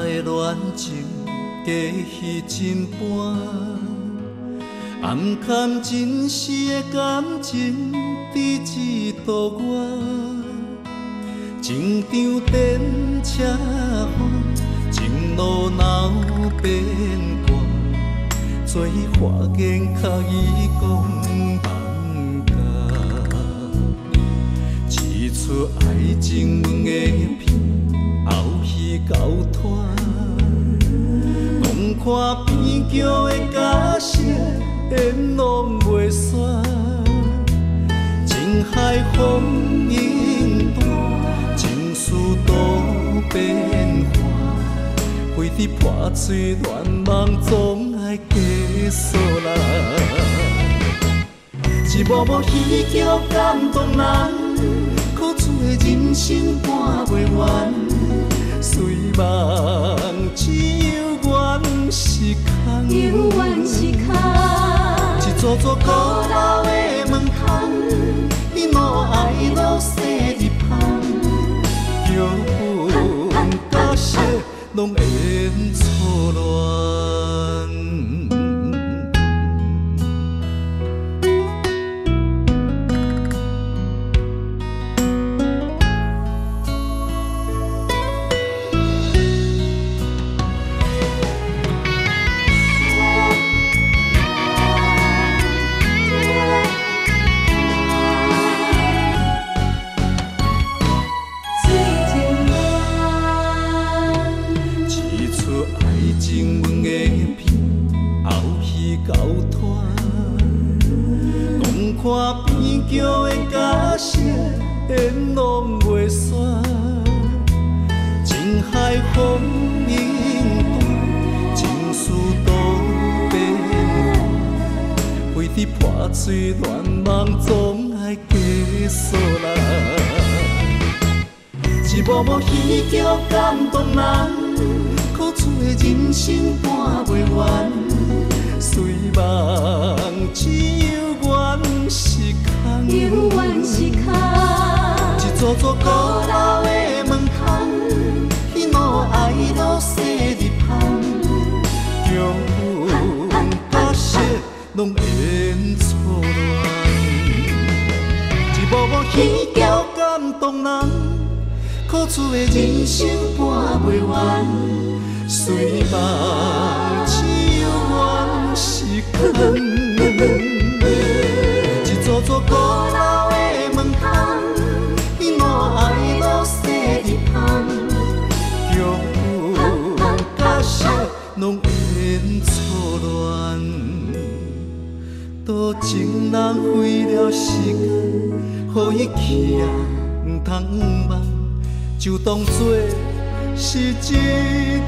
的恋情假戏真般，暗藏真实的感情，只一度我。情场电车风，情路闹变卦，做花言巧语讲放假，试出爱情阮的片，后戏交拖。讲看边桥的假设，演拢袂煞，情海风影大。情绪多变化，飞伫破碎乱梦，总爱结束啦。一幕幕戏剧感动人，苦楚的人生半袂完。随梦只有缘是空， 有缘是空。 一座座古老的门窗，一路爱路驶入旁。缘分假设拢演错乱。看边桥的假设，演拢袂煞。情海风影大，情绪多变化。飞伫破碎乱梦，总爱结束啦。一幕幕戏剧感动人，苦楚的人生半袂完。随梦只有缘是空， 有缘是空。 一座座古老的门窗，一路爱路驶入旁。缘分假设拢演错乱，一幕幕戏剧感动人，苦楚的人生半袂完。随梦只有缘是空，一座座古老的门窗，一路爱路驶入旁。缘分假设拢演错乱，多情浪费了时间，予伊去啊，毋通忘，就当作是一